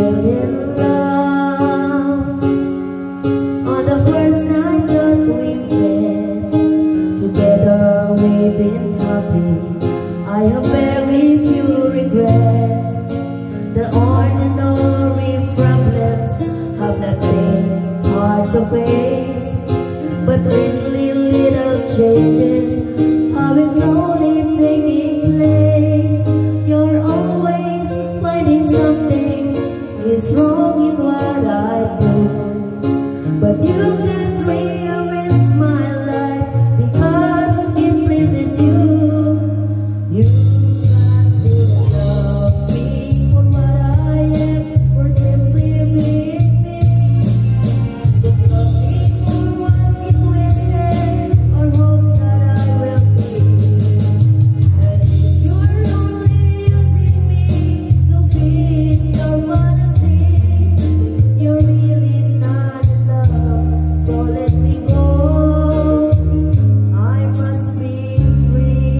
still in love. On the first night that we met, together we've been happy. I have very few regrets. The ordinary problems have not been hard to face, but lately little changes have been slowly taking place. You're always finding something is wrong in what I do, but you can rearrange my life because it pleases you. You got to love me for what I am, or simply being me. Don't love me for what you intend, or hope that I will be. And if you're only using me to feed your fantasies, you're really not in love. So let me go. I must be free.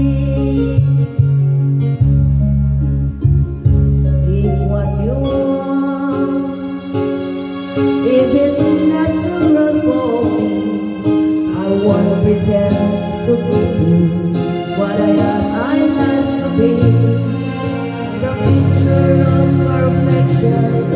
Eat what you want. Is it natural for me? I won't pretend to give you what I am, I must be. The picture of perfection